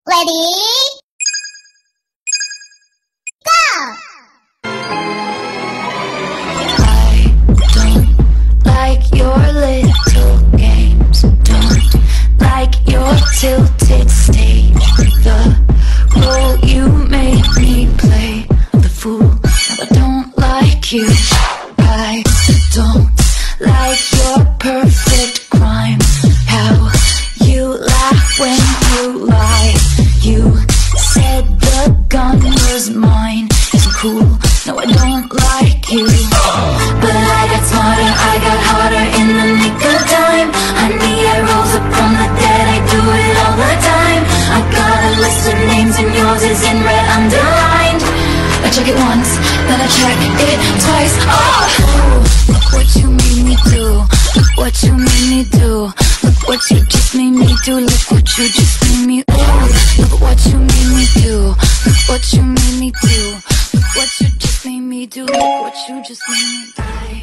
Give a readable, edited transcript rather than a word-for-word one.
Ready? Go! I don't like your little games. Don't like your tilted stage. The role you made me play, the fool. No, I don't like you. I don't like your perfect crime. How you laugh when you lie. You said the gun was mine. Isn't cool. No, I don't like you. But I got smarter, I got harder in the nick of time. Honey, I rose up from the dead, I do it all the time. I got a list of names and yours is in red underlined. I check it once, then I check it twice. Oh! Look what you made me do. Look what you made me do. Look what you just made me do. Look what you just made me do. Look what you made me do. Look what you made me do. Look what you just made me do. Look what you just made me die.